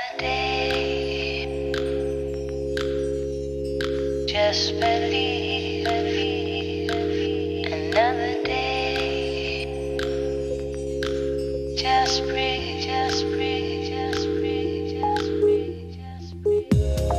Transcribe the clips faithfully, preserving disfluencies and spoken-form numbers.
day. Just believe, believe, another day. Just breathe, just breathe, just breathe, just breathe, just breathe.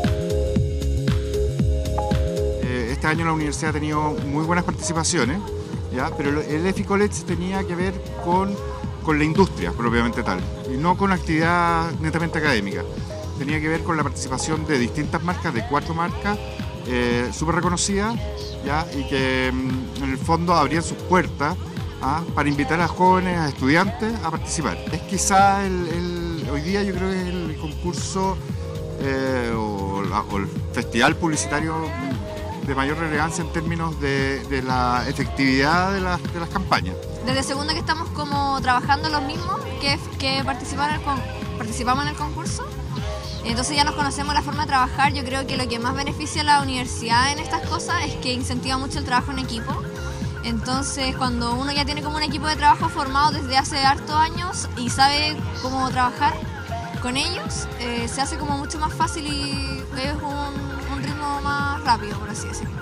Eh, este año la universidad ha tenido muy buenas participaciones, ¿ya? Pero el EFI College tenía que ver con, con la industria propiamente tal, y no con actividad netamente académica. Tenía que ver con la participación de distintas marcas, de cuatro marcas, eh, súper reconocidas, ¿ya? Y que mm, en el fondo abrían sus puertas, ¿ah? Para invitar a jóvenes, a estudiantes a participar. Es quizá el, el, hoy día yo creo que es el concurso eh, o, la, o el festival publicitario de mayor relevancia en términos de, de la efectividad de las, de las campañas. Desde segundo que estamos como trabajando los mismos que, que participaron en el con, participamos en el concurso, entonces ya nos conocemos la forma de trabajar. Yo creo que lo que más beneficia a la universidad en estas cosas es que incentiva mucho el trabajo en equipo. Entonces cuando uno ya tiene como un equipo de trabajo formado desde hace hartos años y sabe cómo trabajar con ellos, eh, se hace como mucho más fácil y es un, un ritmo más rápido, por así decirlo.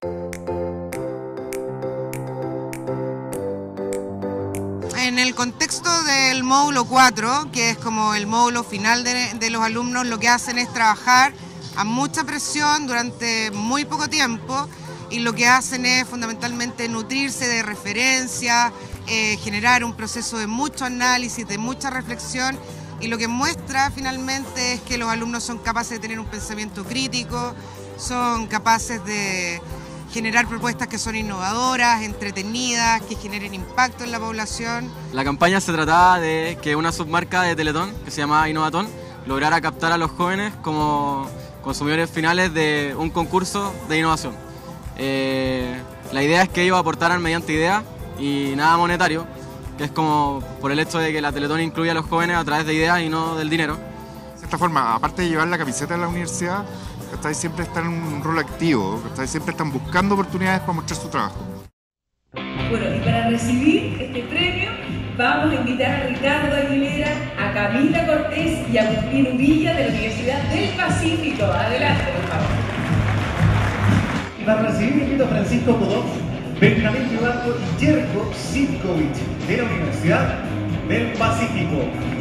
En el contexto del módulo cuatro, que es como el módulo final de, de los alumnos, lo que hacen es trabajar a mucha presión durante muy poco tiempo, y lo que hacen es fundamentalmente nutrirse de referencias, eh, generar un proceso de mucho análisis, de mucha reflexión, y lo que muestra finalmente es que los alumnos son capaces de tener un pensamiento crítico, son capaces de generar propuestas que son innovadoras, entretenidas, que generen impacto en la población. La campaña se trataba de que una submarca de Teletón, que se llamaba Innovatón, lograra captar a los jóvenes como consumidores finales de un concurso de innovación. Eh, la idea es que ellos aportaran mediante ideas y nada monetario, que es como por el hecho de que la Teletón incluye a los jóvenes a través de ideas y no del dinero. De cierta forma, aparte de llevar la camiseta de la universidad, ¿cachai? Siempre están en un rol activo, ¿cachai? Siempre están buscando oportunidades para mostrar su trabajo. Bueno, y para recibir este premio vamos a invitar a Ricardo Aguilera, a Camila Cortés y a Agustín Uvilla de la Universidad del Pacífico. Adelante, por favor. Y para recibir invito a Francisco Podov, Benjamín Yubarco y Jerko Sivkovic de la Universidad del Pacífico.